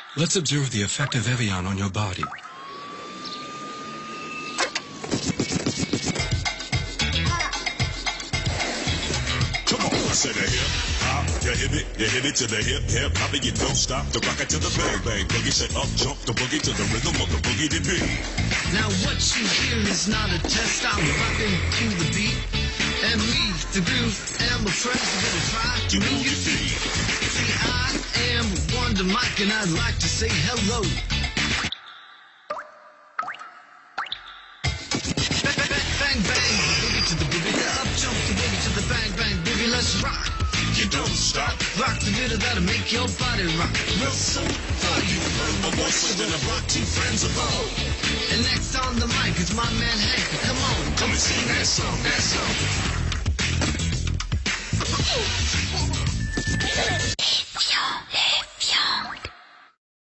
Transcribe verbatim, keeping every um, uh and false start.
Let's observe the effect of Evian on your body. Come on, I said a hip hop, you hit it, you hit it to the hip hip hop, and you don't stop the rock it to the bang bang boogie. Said up jump the boogie to the rhythm of the boogie to beat. Now what you hear is not a test. I'm rocking to the beat, and me, the groove, and my friends are gonna try to move your feet. See, I am Wonder Mike, and I'd like to say hello. Bang bang boogie to the boogie, the up jump the boogie to the bang bang boogie. Let's rock. You don't stop. Rock the rhythm that'll make your body rock. Real soon for you. My voice is gonna brought two friends of all. And next on the mic is my man Hank. Come on, Come and sing that song, that song.